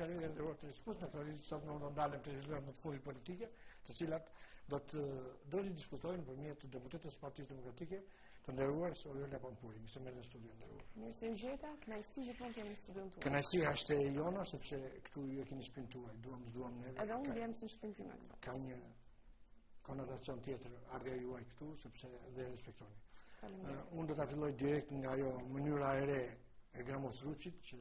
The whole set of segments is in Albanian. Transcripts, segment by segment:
komisari dhe ndërruar të diskut, naturalisht sot nuk do ndalem të izoluar në të fundit politike, të cilat do të diskutojnë përmjet deputetës së Partisë Demokratike të nderuar Oriola Pampuri, se merr në studio ndëruar. Mirë se u gjeta, kënaqësi gjithmonë kemi në studion tuaj. Kënaqësia është e jona sepse këtu ju e keni shpintuar, duam neve. Edhe unë vjem si shpintim këtu. Ka një konotacion tjetër ardha juaj këtu sepse dhe respektoni. Unë do ta filloj direkt nga ajo mënyra e re e Gramos Ruçit që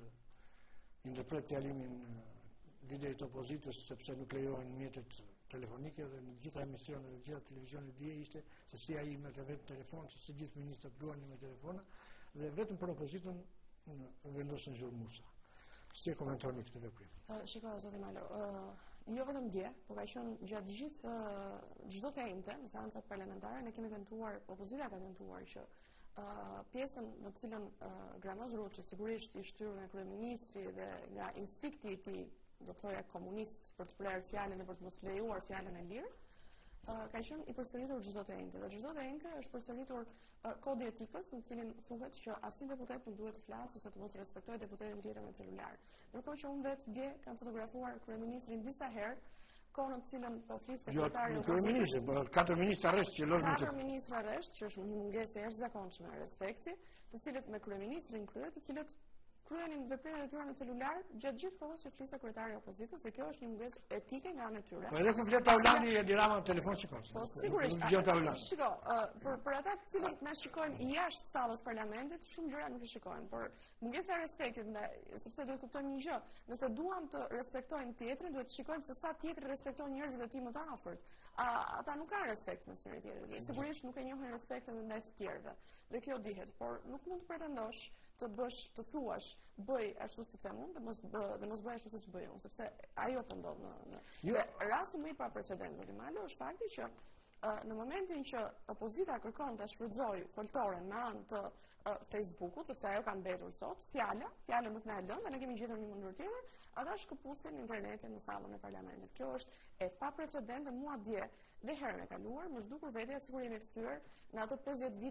i ndërpret fjalimin liderit të opozitës sepse nuk lejohen mjetet telefonike dhe në gjitha emisionet dhe gjitha televizionet dje ishte se si ai merrte vetëm telefon, se si gjithë ministrat luanin me telefona dhe vetëm për opozitën vendosën zhurmuesa. Si e komentoni këtë veprim? Shiko, zoti Malo, jo vetëm dje, por ka qenë gjatë gjithë çdo të njëjtë në seancat parlamentare ne kemi tentuar, opozita ka tentuar që pjesën në të cilën Gramos Ruçi sigurisht i shtyrë nga kryeministri dhe nga instikti i tij, do të thoya komunist, për të prerë fjalën dhe për të mos lejuar fjalën e lirë, ka qenë i përsëritur çdo të njëjtë. Dhe çdo të njëjtë është përsëritur kodi etikës në cilin thuhet që asnjë deputet nuk duhet të flasë ose të mos respektojë deputetin tjetër me celular. Ndërkohë që unë vetë dje kam fotografuar kryeministrin disa herë, kohën në të cilën po flis sekretari i kryeministrit, po 4 ministra rresht që lozën. 4 ministra rresht, që është një mungesë e jashtëzakonshme e respekti, të cilët me kryeministrin kryet, të cilët kryenin veprimet e tyre me celular gjatë gjithë kohës që flis sekretari i opozitës dhe kjo është një mungesë etike nga ana e tyre. Po edhe kur flet Taulani e Dirama në telefon shikon. Po sigurisht. Shiko, për ata të cilët na shikojnë jashtë sallës parlamentit, shumë gjëra nuk i shikojnë, por mungesa e respektit sepse duhet kuptojmë një gjë, nëse duam të respektojmë tjetrin, duhet të shikojmë se sa tjetri respekton njerëzit e tij më të afërt. Ata nuk kanë respekt mes njëri tjetrit. Sigurisht nuk e njohin respektin ndaj të tjerëve. Dhe kjo dihet, por nuk mund të pretendosh të thuash bëj ashtu si them unë dhe mos bëj ashtu siç bëj unë, sepse ajo po ndodh në rasti më i paprecedent Malo është fakti që në momentin që opozita kërkon ta shfrytëzojë foltoren me anë të Facebookut, sepse ajo ka mbetur sot, fjala nuk na e lën dhe ne kemi gjetur një mënyrë tjetër, ata shkëpusin internetin në sallën e parlamentit. Kjo është e paprecedente, mua dje dhe herën e kaluar, më zhdukur vetja sikur jemi kthyer në ato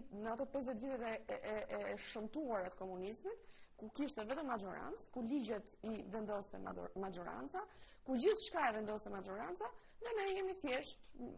50 vitet e shëmtuara të komunizmit, ku kishte vetëm majorancë, ku ligjet i vendoste majoranca, ku gjithçka e vendoste majoranca, dhe ne jemi thjesht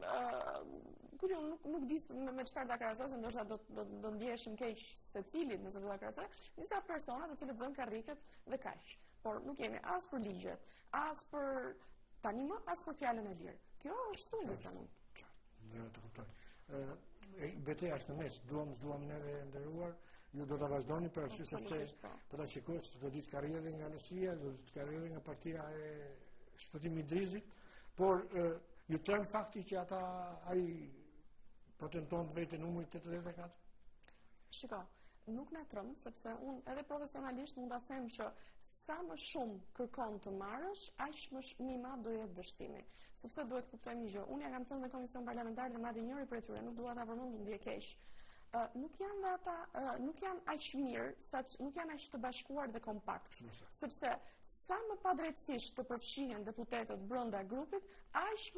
nuk di me çfarë ta krahasoj, ndoshta do ndjeheshim keq secilit nëse do ta krahasoj, disa persona të cilët zën karriket dhe kaq. Por nuk jemi as për ligjet, as për tani më as për fjalën e lirë. Kjo është sulli tani. Ne të kuptoj. Betejë është në mes, duam neve nderuar, ju do ta vazhdoni për arsye sepse po ta shikosh do ditë ka rrjedhë nga Lesia, do të ka rrjedhë nga partia e shpëtimit Drizit, por ju trem fakti që ai po tenton vetë numri 84? Shiko, nuk na trëm, sepse unë edhe profesionalisht mund ta them që sa më shumë kërkon të marrësh, aq më i madh do jetë dështimi. Sepse duhet kuptojmë një gjë. Unë ja kam thënë në komision parlamentar dhe madje njëri prej tyre, nuk dua ta përmend, ndje keq. Nuk janë aq mirë, nuk janë aq të bashkuar dhe kompakt. Sepse sa më padrejtësisht të përfshihen deputetët brenda grupit, aq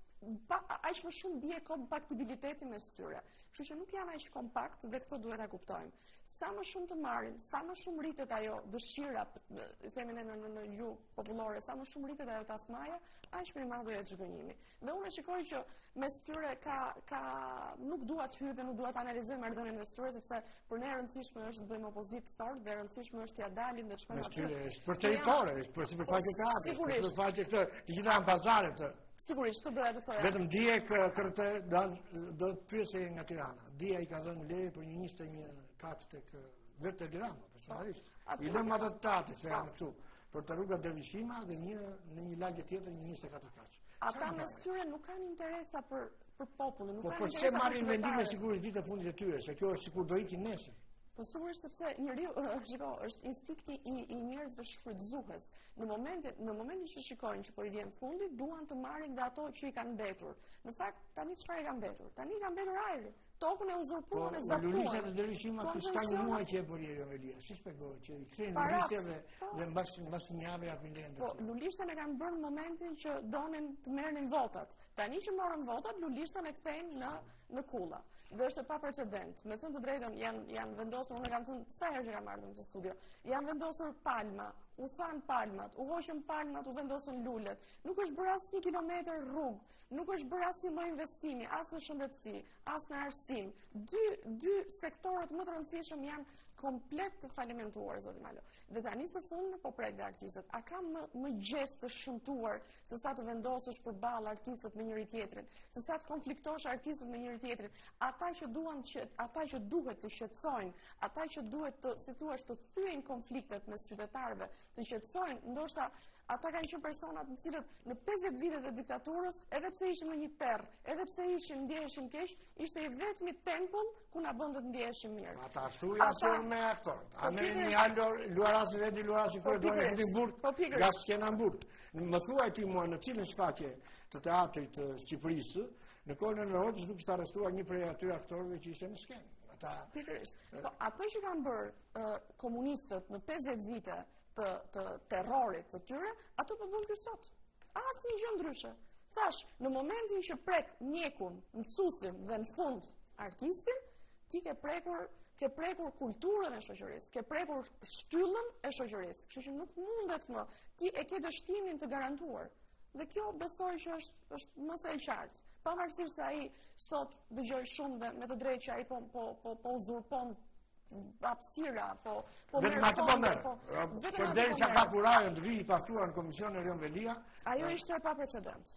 më shumë bie kompaktibiliteti mes tyre. Kështu që nuk janë aq kompakt dhe këtë duhet ta kuptojmë. Sa më shumë të marrin, sa më shumë rritet ajo dëshira, themi ne në gjuhë popullore, sa më shumë rritet ajo tafmaja, aq më i madh do jetë zhgënjimi. Dhe unë shikoj që mes tyre nuk dua të hyj dhe nuk dua të analizoj marrëdhënien mes tyre, sepse për ne e rëndësishme është të bëjmë opozitë fortë dhe e rëndësishme është t'ia dalim dhe të shkojmë aty. Është për territore, është për sipërfaqe katre, për sipërfaqe këtë, të gjitha janë pazare të. Sigurisht, të doja të thoja. Vetëm dije kërte do të pyesë nga Tirana. Dija i ka dhënë leje për një 21 kat tek vetë te Tirana, personalisht. I lëm ato tatë se janë këtu për të rruga Dervishima dhe në një lagje tjetër një 24 kat. Ata mes tyre nuk kanë interesa për popullin, nuk kanë. Po pse marrin vendime sigurisht ditë e fundit e tyre, se kjo është sikur do ikin nesër. Po sigurisht sepse njeriu, është instikti i njerëzve shfrytëzues. Në momentin që shikojnë që po i vjen fundi, duan të marrin nga ato që i kanë mbetur. Në fakt, tani çfarë i kanë mbetur? Tani i kanë mbetur ajri. Tokën e uzurpuan, e zaptuan. Po Lulisha të Dervishima ka një muaj që e bëri Elia. Si shpjegohet që i kthejnë listeve dhe mbas një jave japin lende. Po Lulishtën e kanë bërë në momentin që donin të merrnin votat. Tani që morën votat, Lulishtën e kthejnë në kulla. dhe është e paprecedent. Me thënë të drejtën janë vendosur, unë kam thënë sa herë që kam ardhur në këtë studio. Janë vendosur palma, u than palmat, u hoqën palmat, u vendosën lulet. Nuk është bërë asnjë kilometër rrugë, nuk është bërë asnjë lloj investimi, as në shëndetësi, as në arsim. Dy sektorët më të rëndësishëm janë komplet të falimentuar, zoti Malo. Dhe tani së fundmi po prek dhe artistët. A ka më gest të shëmtuar se sa të vendosësh përballë artistët me njëri tjetrin, se sa të konfliktosh artistët me njëri tjetrin, ata që duhet të shqetësojnë, ata që duhet të, si thua, të thyejnë konfliktet mes qytetarëve, të shqetësojnë, ndoshta ata kanë qenë personat në cilët në 50 vitet e diktaturës, edhe pse ishin në një terr, edhe pse ndjeheshin keq, ishte i vetmi tempull ku na bën të ndjeheshim mirë. Ata ashtu janë me aktorët. A ne luarasi vetë luarasi kur do në Edimburg, gas Skenamburg. Më thuaj ti mua në cilën shfaqje të teatrit të Shqipërisë, në kohën e Rhodes nuk ishte arrestuar një prej atyre aktorëve që ishte në skenë. Ato që kanë bërë komunistët në 50 vite të terrorit të tyre, ato po bën ky sot. Asnjë gjë ndryshe. Thash, në momentin që prek mjekun, mësuesin dhe në fund artistin, ti ke prekur kulturën e shoqërisë, ke prekur shtyllën e shoqërisë. Kështu që nuk mundet më, ti e ke dështimin të garantuar. Dhe kjo besoj që është më së qartë. Pavarësisht se ai sot dëgjoj shumë dhe me të drejtë që ai po uzurpon hapësira, vetëm atë po merr. Përderisa ka kurajën të vijë paftuar në Komisionin Erion Velia. Ajo ishte pa precedent.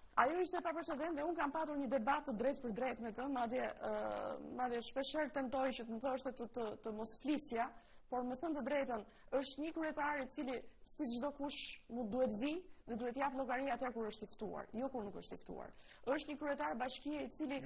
Dhe unë kam patur një debat të drejtë për drejtë me të, madje shpeshherë tentoj që të më thoshte të mos flisja, por me thënë të drejtën, është një kryetar i cili si çdo kush mu duhet vi dhe duhet jap llogari atëherë kur është i ftuar, jo kur nuk është i ftuar. Është një kryetar bashkie i cili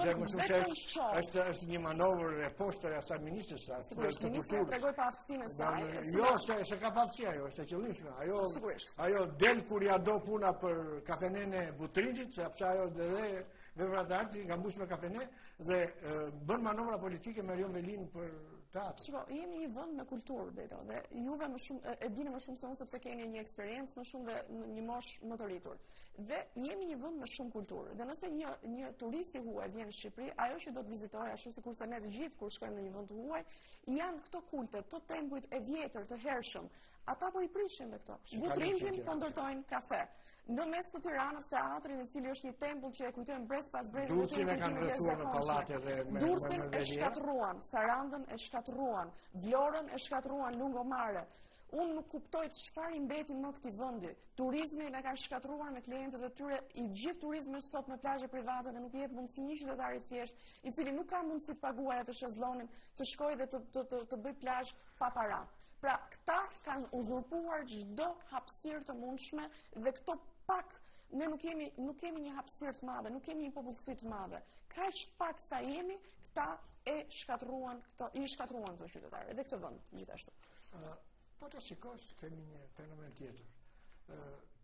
është një manovër e poshtër e asaj ministres, sigurisht ministri tregoi pa aftësinë e saj. Jo, se ka pa aftësi ajo, është e qëllimshme. Ajo del kur ja do puna për kafenen e Butrinit, sepse ajo dhe veprat e artit nga mbush me kafene dhe bën manovra politike me Erion Velin për teatr. Shiko, jemi një vend me kulturë, Beto, dhe juve më shumë e dini më shumë se unë sepse keni një eksperiencë më shumë dhe një moshë më të rritur. Dhe jemi një vend me shumë kulturë. Dhe nëse një turist i huaj vjen në Shqipëri, ajo që do të vizitojë, ashtu sikurse ne të gjithë kur shkojmë në një vend të huaj, janë këto kulte, këto tempujt e vjetër të hershëm. Ata po i prishin me këto. Butrintin po ndërtojnë kafe. Në mes të Tiranës teatrin i cili është një tempull që e kujtojnë brez pas brez. Durrësin e kanë rrethuar në pallate dhe me Durrësin e shkatruan, Sarandën e shkatruan, Vlorën e shkatruan, Lungomare. Unë nuk kuptoj çfarë i mbeti më këtij vendi. Turizmi na kanë shkatruar me klientët e tyre, i gjithë turizmi është sot me plazhe private dhe nuk jep mundësi një qytetari i thjesht, i cili nuk ka mundësi të paguajë atë shezllonin, të shkojë dhe të bëj plazh pa para. Pra, këta kanë uzurpuar çdo hapësirë të mundshme dhe këto pak ne nuk kemi një hapësirë të madhe, nuk kemi një popullsi të madhe. Kaq pak sa jemi, këta i shkatruan këto qytetarë dhe këtë vend gjithashtu. Po të shikosh, kemi një fenomen tjetër.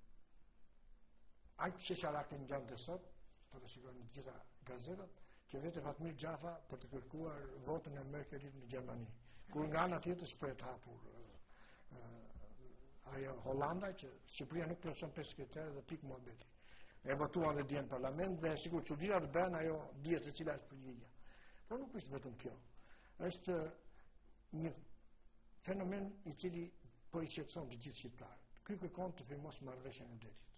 Ajtë që sharakën gjallë të sot, po të shikosh në gjitha gazetat, që vete Fatmir Gjafa për të kërkuar votën e Merkelit në Gjermani. Kur nga ana tjetër shpret hapur ajo Hollanda që Shqipëria nuk plotson 5 sekretarë dhe pik muhabeti. E votuan dhe dje në parlament dhe sikur çuditëra të bën ajo dihet se cila është përgjigjja. Por nuk është vetëm kjo. Është një fenomen i cili po i shqetëson të gjithë shqiptarët. Ky kërkon të firmos marrëveshjen e detit.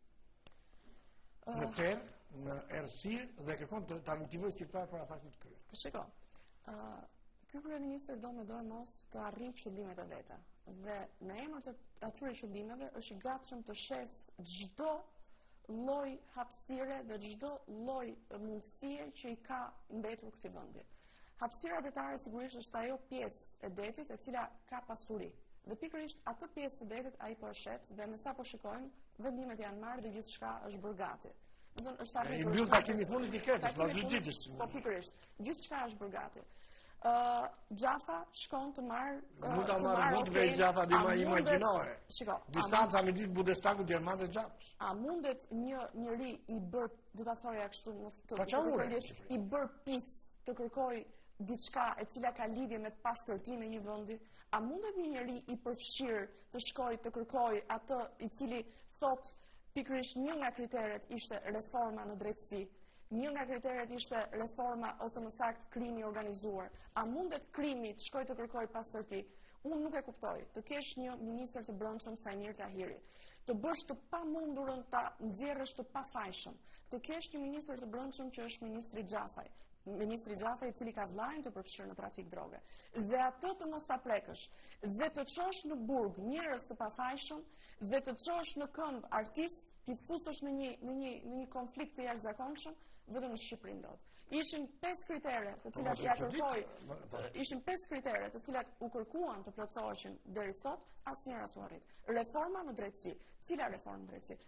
Në terr, në errësirë dhe kërkon të aktivojë shqiptarët para faktit të kryer. Shiko. Ky kryeminist do e mos të arrijë qëllimet e veta. Dhe në emër të atyre qëllimeve është i gatshëm të shes çdo lloj hapësire dhe çdo lloj mundësie që i ka mbetur këtij vendi. Hapësira detare sigurisht është ajo pjesë e detit e cila ka pasuri. Dhe pikërisht atë pjesë të detit ai po shet dhe me sa po shikojmë, vendimet janë marrë dhe gjithçka është bërë gati. Do të thotë është mbyll takimi i fundit i Kretës, pas vizites. Po pikërisht, gjithçka është bërë gati. Gjafa shkon të marrë nuk ta marrë Budve i Gjafa dhe ma imagjinoje distanca me ditë Bundestagu Gjerman dhe Gjafës. A mundet një njëri i bërë, do ta thoja kështu i bërë pis të kërkoj diçka e cila ka lidhje me pastërtinë e një vendi? A mundet një njëri i përfshirë të shkoj të kërkoj atë i cili thot pikërisht një nga kriteret ishte reforma në drejtësi? një nga kriteret ishte reforma ose më saktë krimi organizuar. A mundet krimi të shkoj të kërkoj pastërti? Unë nuk e kuptoj. Të kesh një ministër të brendshëm Sajmir Tahiri, të bësh të pamundurën ta nxjerrësh të pafajshëm. Të kesh një ministër të brendshëm që është ministri Xhafaj, i cili ka vllajën të përfshirë në trafik droge. Dhe atë të mos ta prekësh, dhe të çosh në burg njerëz të pafajshëm, dhe të çosh në këmbë artist, ti fusësh në një konflikt të jashtëzakonshëm, vetëm në Shqipëri ndodh. Ishin 5 kritere të cilat ja kërkoi, ishin 5 kritere të cilat u kërkuan të plotësoheshin deri sot, asnjëra s'u arrit. Reforma në drejtësi. Cila reformë në drejtësi?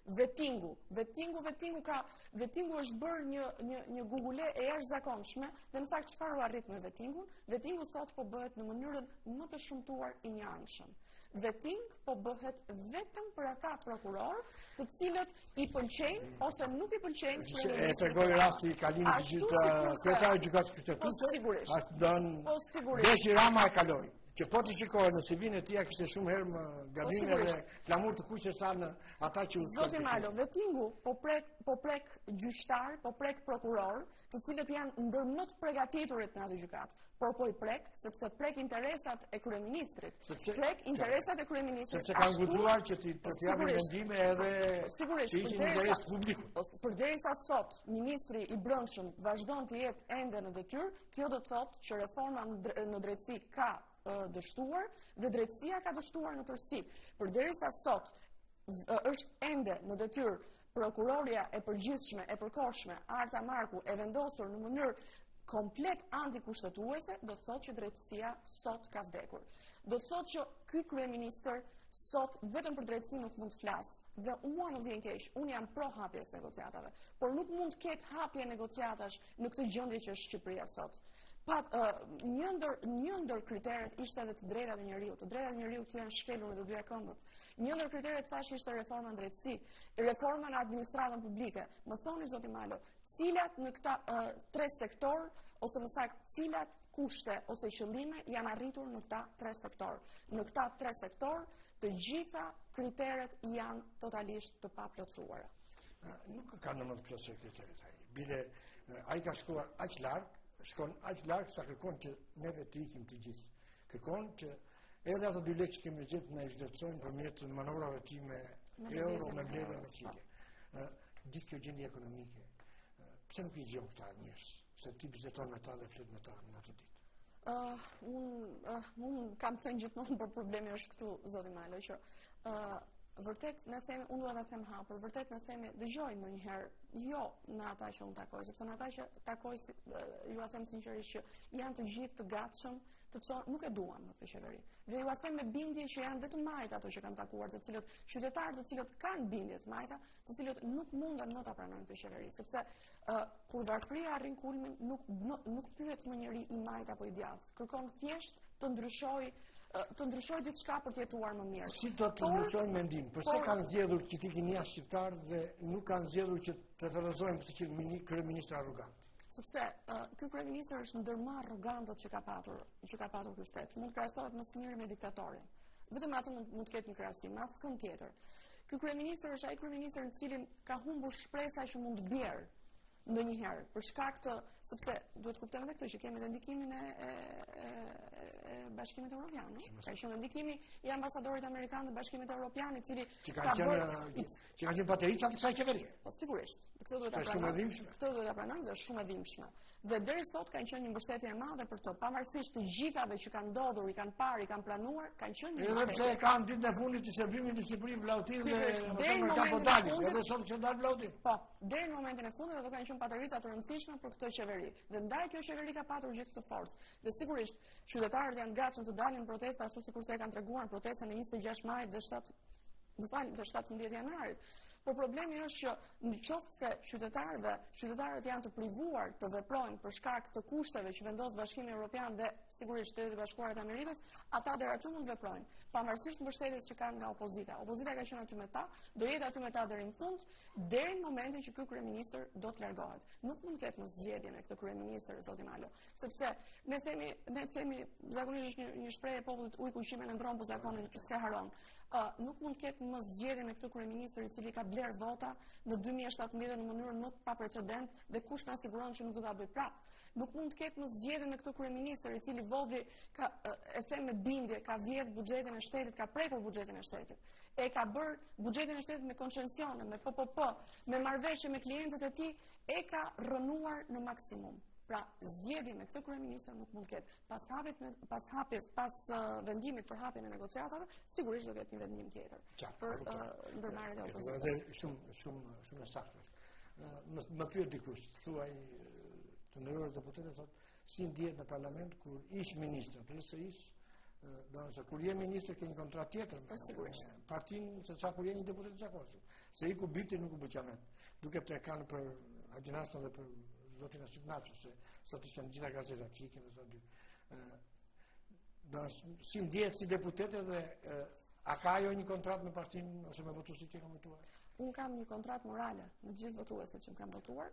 Vetingu është bërë një gugule e jashtëzakonshme dhe në fakt çfarë u arrit me vetingun? Vetingu sot po bëhet në mënyrën më të shëmtuar i një anshëm. Veting po bëhet vetëm për ata prokuror të cilët i pëlqejnë ose nuk i pëlqejnë. E tregoj rasti i kalimit të kryetari i gjykatës kushtetuese. Ashtu don Deshi Rama e kaloi. Që po të shikojë në CV-n e tij kishte shumë herë më gabime dhe klamur të kuq sa në ata që Zoti Malo, vetingu po prek gjyqtar, po prek prokuror, të cilët janë ndër më të përgatiturit në atë gjykatë. Por po i prek, sepse prek interesat e kryeministrit. Sepse kanë guxuar që të japin vendime edhe që ishin interes publikut. Përderisa sot ministri i brendshëm vazhdon të jetë ende në detyrë, kjo do të thotë që reforma në drejtësi ka dështuar dhe drejtësia ka dështuar në tërësi. Përderisa sot është ende në detyrë prokuroria e përgjithshme, e përkohshme, Arta Marku, e vendosur në mënyrë komplet antikushtetuese, do të thotë që drejtësia sot ka vdekur. Do të thotë që ky kryeministër sot vetëm për drejtësi nuk mund të flasë. Dhe mua më vjen keq, unë jam pro hapjes negociatave, por nuk mund të ketë hapje negociatash në këtë gjendje që është Shqipëria sot. Një ndër kriteret ishte edhe të drejtat e njeriut. Të drejtat e njeriut këtu janë shkelur në të dyja këmbët. Një ndër kriteret thash ishte reforma në drejtësi, reforma në administratën publike. Më thoni zoti Malo, cilat në këta 3 sektor, ose më saktë cilat kushte ose qëllime janë arritur në këta 3 sektor. Në këta 3 sektor, të gjitha kriteret janë totalisht të paplotësuara. Nuk ka në më të plotësoj kriteret ai. Bile ai ka shkuar aq larg, shkon aq larg sa kërkon që neve të ikim të gjithë. Kërkon që edhe ato 2 lekë që kemi gjetë na vlerësojnë përmjet manovrave time euro me blerje me çike. Gjithë kjo gjendje ekonomike. Pse nuk i gjem këta njerëz? Se ti bizeton me ta dhe flet me ta në atë ditë. Unë kam thënë gjithmonë për problemi është këtu, zoti Malo, që vërtet ne themi, unë duhet ta them hapur, vërtet ne themi dëgjoj ndonjëherë, jo në ata që unë takoj, sepse në ata që takoj ju a them sinqerisht që janë të gjithë të gatshëm, të çon nuk e duan në këtë qeveri. Dhe ju a them me bindje që janë vetëm majta ato që kanë takuar, të cilët qytetarë të cilët kanë bindje të majta, të cilët nuk munden më ta pranojnë këtë qeveri, sepse kur varfëria arrin kulmin, nuk pyet më njëri i majt apo i djathtë, kërkon thjesht të ndryshoj diçka për të jetuar më mirë. Si do të ndryshojnë mendim? Përse kanë zgjedhur që t'i keni jashtë shqiptar dhe nuk kanë zgjedhur që të preferozojnë të qenë kryeministër arrogant? Sepse ky kryeministër është ndër më arrogantët që ka patur ky shtet. Mund krahasohet më së miri me diktatorin. Vetëm atë mund të ketë një krahasim, askënd tjetër. Ky kryeministër është ai kryeministër në cilin ka humbur shpresa që mund të bjerë ndonjëherë për shkak të, sepse duhet kuptojmë edhe këtë që kemi edhe ndikimin e Bashkimit Evropian, ka qenë ndikimi i ambasadorit amerikan dhe Bashkimit Evropian, i cili ka qenë baterica të kësaj qeverie. Po sigurisht, këtë duhet ta pranojmë. Këtë duhet ta pranojmë dhe është shumë e dhimbshme. Dhe deri sot kanë qenë një mbështetje e madhe për të, pavarësisht të gjithave që kanë ndodhur, i kanë parë, i kanë planuar, kanë qenë një mbështetje. Edhe pse kanë ditën e fundit të shërbimit në Shqipëri Vllautin dhe Kapodali, edhe sot që ndal Vllautin. Po, deri në momentin e fundit ato kanë qenë paterica të rëndësishme për këtë qeveri. Dhe ndaj kjo qeveri ka patur gjithë këtë forcë. Dhe sigurisht, qytetarët janë gatshëm të dalin në protesta ashtu sikur se e kanë treguar protestën e 26 majit dhe 17 janarit. Po problemi është që në qoftë se qytetarët janë të privuar të veprojnë për shkak të kushteve që vendos Bashkimi Evropian dhe sigurisht Shtetet e Bashkuara të Amerikës, ata deri aty mund veprojnë, pavarësisht mbështetjes që kanë nga opozita. Opozita ka qenë aty me ta, do jetë aty me ta deri në fund, deri në momentin që ky kryeministër do të largohet. Nuk mund të ketë mos zgjedhje me këtë kryeministër, zoti Malo, sepse ne themi zakonisht është një shprehje e popullit ujku ushqime në ndron, po zakonin se haron. Nuk mund të ketë mos zgjedhje me këtë kryeministër i cili ka bler vota në 2017 në mënyrë më pa precedent dhe kush na siguron që nuk do ta bëj prapë. Nuk mund të ketë më zgjedhje me këtë kryeministër i cili vodhi e them me bindje, ka vjedh buxhetin e shtetit, ka prekur buxhetin e shtetit. E ka bërë buxhetin e shtetit me koncencione, me PPP, me marrëveshje me klientët e tij, e ka rënuar në maksimum. Pra, zgjedhje me këtë kryeministër nuk mund të ketë. Pas vendimit për hapjen e negociatave, sigurisht do ketë një vendim tjetër për ndërmarrjen e opozitës. Shumë saktë. Më pyet dikush, thuaj të ndërruar deputetë thotë, si ndjehet në parlament kur ish ministër, se kur je ministër ke një kontratë tjetër me partinë, se sa kur je një deputet zakonshëm. Se iku biti nuk u bë qamet. Duke të kanë për agjinastën dhe për zotin Asignacio, se sot ishte në gjitha gazetat që ikin dhe sot dy. Si ndjehet si deputete dhe a ka ajo një kontratë me partinë ose me votuesit që kanë votuar? Unë kam një kontratë morale me gjithë votuesit që më kanë votuar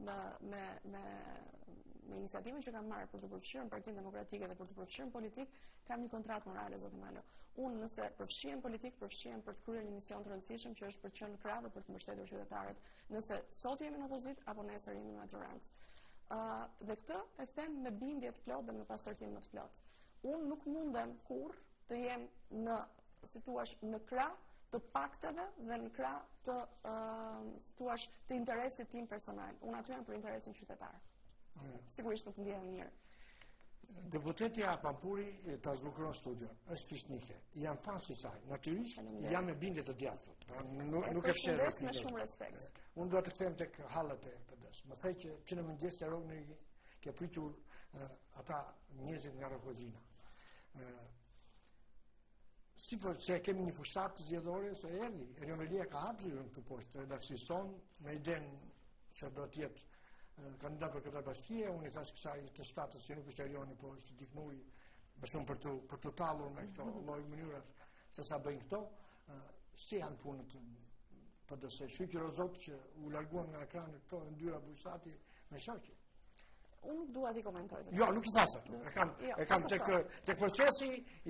me iniciativën që kam marrë për të përfshirë Partinë Demokratike dhe për të përfshirë politik, kam një kontratë morale, zotë Malo. Unë nëse përfshihem politik, përfshihem për të kryer një mision të rëndësishëm që është për të qenë krah dhe për të mbështetur qytetarët. Nëse sot jemi në opozitë apo nesër jemi në majorancë. Dhe këtë e them me bindje të plotë dhe me pastërtim më të plotë. Unë nuk mundem kurrë të jem në, si thua, në krah të pakteve dhe në krah të të interesit tim personal. Unë aty jam për interesin qytetar. Sigurisht nuk ndihem mirë. Deputetja Pampuri ta zbukuron studion. Është fishnike. Janë fansi saj. Natyrisht janë me bindje të djathtë. Nuk e fsheh me shumë respekt. Unë do të kthehem tek hallet e PD-s. Më thej që në mëngjes të rogni ke pritur ata njerëzit nga Rokozina. Si po se kemi një fushat zgjedhore se erdhi, Eriomelia ka hapur këtu poshtë redaksion me idenë se do të jetë kandidat për këtë bashkie, unë i thash kësaj të shtatës që nuk është Erioni, po është Diknuri, më shumë për të tallur me këto lloj mënyrash se sa bëjnë këto, si janë punët PD-s. Shqyrë o Zot që u larguan nga ekrani këto ndyra Bushtati me shoqi. Unë nuk dua t'i komentoj. Jo, nuk i thasë ato. E kam tek procesi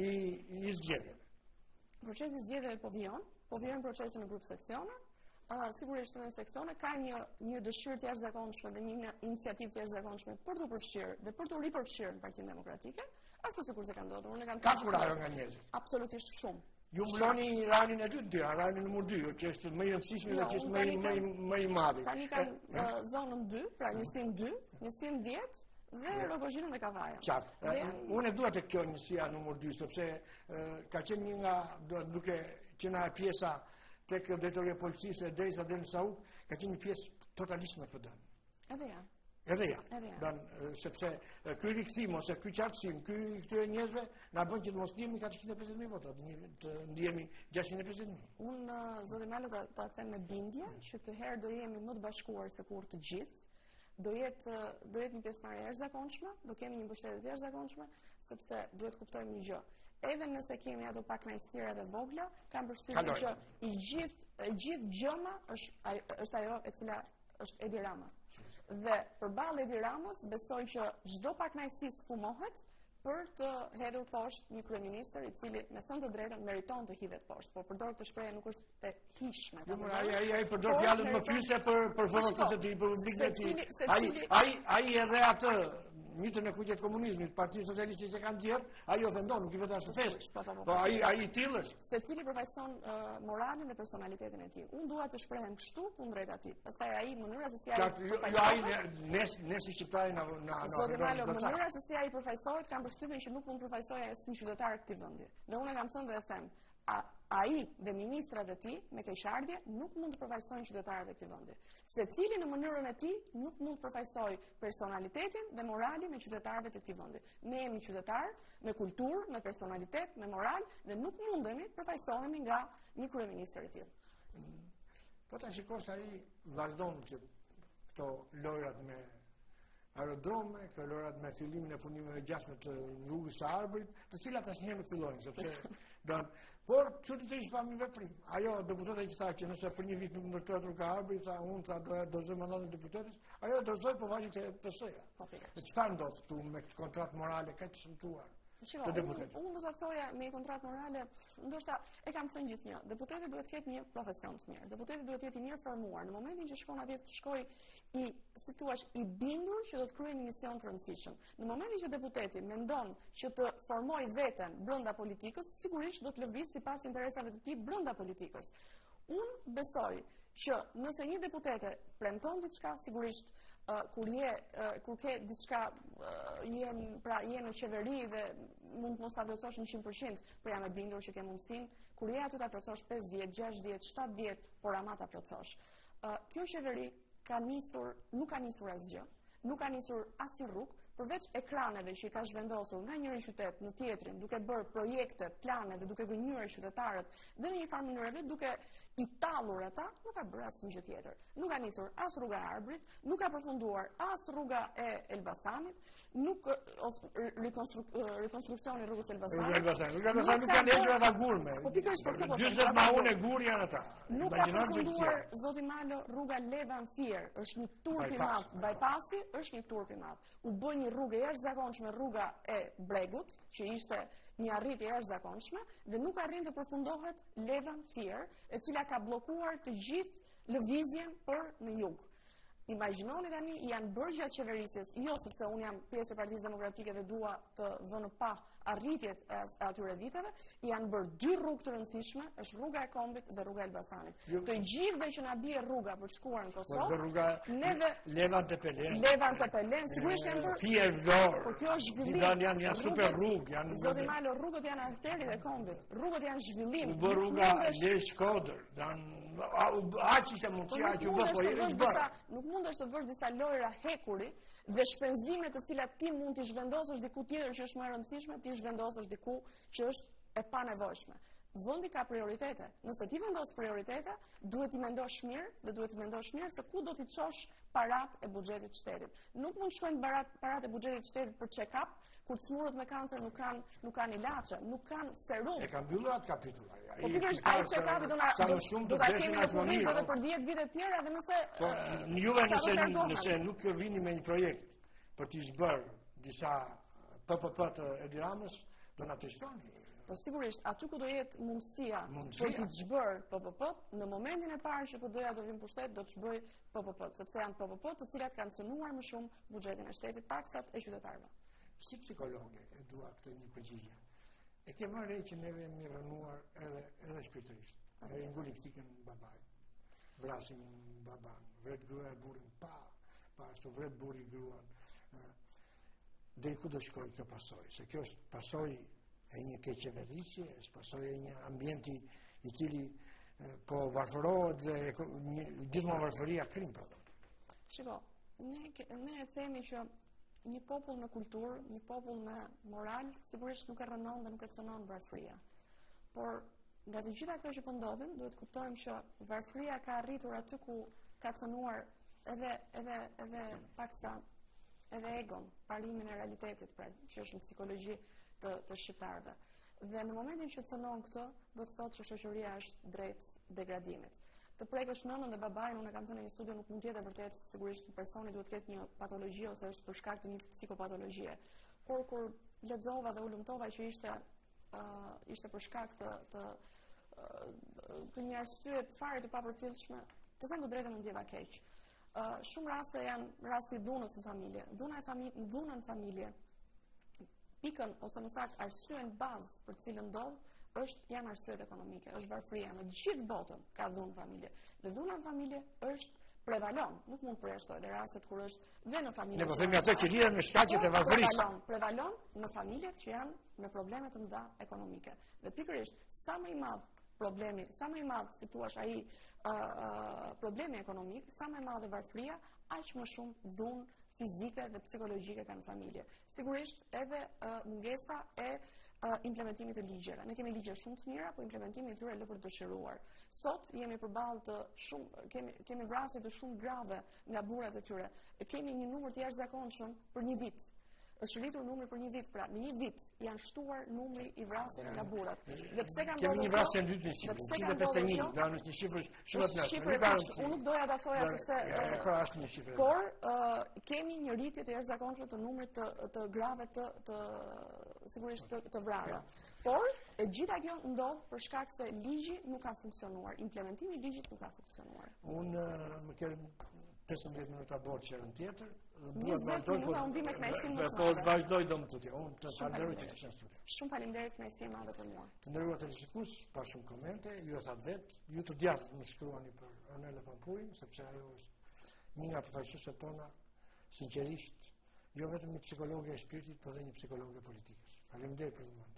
i zgjedhjeve. Procesi i zgjedhjeve po vjen procesi në grup seksione. Sigurisht në seksione ka një dëshirë të jashtëzakonshme dhe një iniciativë të jashtëzakonshme për të përfshirë dhe për të ripërfshirë në Partinë Demokratike, ashtu sikur se ka ndodhur. Unë kam ka kurajo nga njerëzit. Absolutisht shumë. Ju mbuloni ranin e dytë, ranin numër 2, që është më i rëndësishmi dhe që është më i madh. Tani kanë zonën 2, pra njësinë 2, njësinë 10 dhe Rogozhinën dhe Kavaja. Qartë. Unë dua të kjo njësia numër 2, sepse ka qenë një nga duke qenë pjesa tek drejtoria e policisë derisa deri në Sauk, ka qenë një pjesë totalisht në PD. Edhe ja. Sepse ky rikthim ose ky qartësim, këtyre njerëzve na bën që të mos ndihemi 450.000 vota, të ndihemi 650.000. Unë zoti Malo ta them me bindje që këtë herë do jemi më të bashkuar se kur të gjithë. Do jetë një pjesëmarrje e jashtëzakonshme, do kemi një mbështetje të jashtëzakonshme, sepse duhet kuptojmë një gjë. Edhe nëse kemi ato pak kënaqësira dhe vogla, kam përshtypjen që i gjithë gjëma është ajo e cila është Edi Rama. Dhe përballë Edi Ramës besoj që çdo pak kënaqësi sfumohet për të hedhur poshtë një kryeministër i cili me thënë të drejtën meriton të hidhet poshtë, por përdor këtë shprehje nuk është e hishme. Ai përdor fjalën më fyse për vërtetësi të publikut të tij. Ai edhe atë mitën e kuqet komunizmit, Partia Socialiste që kanë dhënë, ai ofendon, nuk i vetë as festë. Po ai i tillë është. Secili përfaqëson moralin dhe personalitetin e tij. Unë dua të shprehem kështu kundrejt atij. Pastaj ai mënyra se si ai ne si shqiptarë na mënyra se si ai përfaqësohet, kam përshtypjen që nuk mund të përfaqësojë as një qytetar këtij vendi. Dhe unë kam thënë dhe e them, ai dhe ministrat e tij me keqardhje nuk mund të përfaqësojnë qytetarët e këtij vendi. Secili në mënyrën e tij nuk mund të përfaqësojë personalitetin dhe moralin e qytetarëve të këtij vendi. Ne jemi qytetarë me kulturë, me personalitet, me moral dhe nuk mundemi të përfaqësohemi nga një kryeministër i tillë. Po ta shikosh ai vazhdon që këto lojrat me aerodrome, këto lojrat me fillimin e punimeve gjashme të rrugës së Arbërit, të cilat asnjëherë nuk fillojnë, sepse por çuditërisht pa një veprim. Ajo deputeta që tha që nëse për një vit nuk ndërtohet rruga e Arbërit, unë dorëzoj mandatin e deputetës, ajo dorëzoi po vajte te PS-ja. Çfarë ndodh këtu me këtë kontratë morale kaq të shëmtuar? të deputetëve. Unë do ta thoja me kontratë morale, ndoshta e kam thënë gjithnjë. Deputeti duhet të ketë një profesion të mirë. Deputeti duhet të jetë i mirë formuar. Në momentin që shkon atje të shkojë si thua, i bindur që do të kryejë një mision të rëndësishëm. Në momentin që deputeti mendon që të formojë veten brenda politikës, sigurisht do të lëvizë sipas interesave të tij brenda politikës. Unë besoj që nëse një deputete premton diçka, sigurisht kur ke diçka je në qeveri dhe mund të mos ta plotësosh 100%, por jam e bindur që ke mundësinë kur je aty ta plotësosh 50, 60, 70, por ama ta plotësosh. Kjo qeveri nuk ka nisur asgjë, nuk ka nisur asnjë rrugë, përveç ekraneve që i ka zhvendosur nga njëri qytet në tjetrin, duke bërë projekte, plane dhe duke gënjur qytetarët dhe në një farë mënyrë duke i tallur ata, nuk ka bërë asnjë gjë tjetër. Nuk ka nisur as rruga e Arbrit, nuk ka përfunduar as rruga e Elbasanit, nuk rekonstruksioni rrugës Elbasanit. Rruga Elbasanit nuk kanë hequr ata gurme. Po pikërisht për këtë 40 mahun e gur janë ata. Nuk ka përfunduar zoti Malo rruga Levan Fier, është një turp i madh, bypassi është një turp i madh. U bë një rrugë jashtëzakonshme, rruga e Bregut, që ishte një arritje jashtëzakonshme dhe nuk arrin të përfundohet Levan Fier, e cila ka bllokuar të gjithë lëvizjen për në jug. Imagjinoni tani, janë bërë gjatë qeverisjes, jo sepse unë jam pjesë e Partisë Demokratike dhe dua të vënë pa arritjet e atyre viteve, janë bërë 2 rrugë të rëndësishme, është rruga e Kombit dhe rruga e Elbasanit. Të gjithëve që na bie rruga për të shkuar në Kosovë, neve Levan Tepelen, sigurisht janë bërë. Fier Vlorë. Por kjo është zhvillim. Janë super rrugë, janë. Zoti Malo, rrugët janë arterit e Kombit. Rrugët janë zhvillim. U bë rruga Lezhë-Shkodër, aq ishte mundësia që u bë, po është bërë. Nuk mundesh të vësh disa lojra hekuri dhe shpenzime të cilat ti mund t'i zhvendosësh diku tjetër që është më e rëndësishme, ti zhvendosësh diku që është e panevojshme. Vendi ka prioritete. Nëse ti vendos prioritete, duhet t'i mendosh mirë dhe duhet t'i mendosh mirë se ku do t'i çosh parat e buxhetit të shtetit. Nuk mund të shkojnë parat e buxhetit të shtetit për check-up, kur të smurët me kancer nuk kanë ilaçe, nuk kanë serum. E kanë mbyllur atë kapitull. Po pikërisht ai check-upi do ta kemi në punim edhe për 10 vite të tjera dhe nëse juve nëse nuk vini me një projekt për t'i zbërë disa PPP të Edi Ramës, do na testoni. Po sigurisht, aty ku do jetë mundësia për t'i zbërë PPP-t, në momentin e parë që PD-ja do vinë pushtet, do të zbërë PPP-t, sepse janë PPP të cilat kanë cënuar më shumë buxhetin e shtetit, taksat e qytetarëve. Si psikologe e dua këtë një përgjigje. E ke marrë re që neve jemi rënuar edhe shpirtërisht. Ne nguli cikën babaj. Vrasim baban, vret gruaja burrin pa ashtu vret burri gruan. Deri ku do shkojë kjo pasojë? Se kjo është pasojë e një keqeverisje, është pasojë e një ambienti i cili po varfërohet dhe gjithmonë varfëria krim për ato. Shiko, ne e themi që një popull me kulturë, një popull me moral, sigurisht nuk e rënon dhe nuk e cënon varfëria. Por nga të gjitha këto që po ndodhin, duhet kuptojmë që varfëria ka arritur aty ku ka cënuar edhe paksa edhe egon, parimin e realitetit, pra, që është në psikologji të shqiptarëve. Dhe në momentin që cënon këtë, do të thotë që shoqëria është drejt degradimit. Të prekësh nënën dhe babain, unë e kam thënë në një studio, nuk mund të jetë vërtet, sigurisht personi duhet të ketë një patologji ose është për shkak të një psikopatologjie. Por kur lexova dhe u lumtova që ishte për shkak të një arsye fare të papërfillshme, të them të drejtën më ndjeva keq. Shumë raste janë rasti dhunës në familje. Dhuna në familje, pikën ose më saktë arsyen bazë për cilën ndodh janë arsyet ekonomike, është varfëria. Në gjithë botën ka dhunë në familje. Dhe dhuna në familje është prevalon, nuk mund përjashtoj dhe rastet kur është dhe në familje. Ne po themi ato që lidhen me shkaqet e varfërisë. Prevalon në familjet që janë me probleme të mëdha ekonomike. Dhe pikërisht sa më i madh problemi, sa më i madh si thua ai problemi ekonomik, sa më e madhe varfëria, aq më shumë dhunë fizike dhe psikologjike kanë familje. Sigurisht edhe mungesa e implementimit të ligjeve. Ne kemi ligje shumë të mira, po implementimi i tyre lë për të dëshiruar. Sot jemi përballë të shumë kemi vrasje të shumë grave nga burrat e tyre. Kemi një numër të jashtëzakonshëm për një vit. Është rritur numri për një vit, pra në një vit janë shtuar numri i vrasjeve nga burrat. Dhe pse kanë ndodhur? Kemi një vrasje në dytë në Shqipëri, 151, do të një shifër shumë të lartë. Unë nuk doja ta thoja sepse por kemi një rritje të jashtëzakonshme të numrit të grave të sigurisht të vrarë. Por e gjitha kjo ndodh për shkak se ligji nuk ka funksionuar, implementimi i ligjit nuk ka funksionuar. Unë më kërë 15 minuta borë qërën tjetër. 20 minuta unë vi me knajsim më të madhe. Po vazhdoj do më tutje, unë të falenderoj që të kështë në studio. Shumë faleminderit, knajsim madhe për mua. Të ndërruar të lëshikus, pa shumë komente, ju e thatë vetë, ju të djathë më shkruani për Ornella Pampujin, sepse ajo është një nga përfaqësuesit tona, sinqerisht, jo vetëm një psikologe e shpirtit, por edhe një psikologe politikës. Faleminderit për dhëmën.